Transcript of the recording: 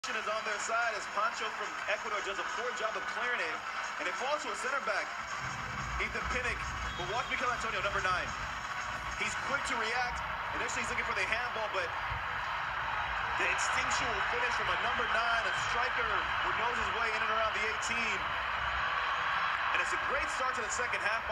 Is on their side as Pancho from Ecuador does a poor job of clearing it, and it falls to a center back, Ethan Pinnock. But watch Mikel Antonio, number 9. He's quick to react. Initially, he's looking for the handball, but the instinctual finish from a number 9, a striker who knows his way in and around the 18. And it's a great start to the second half.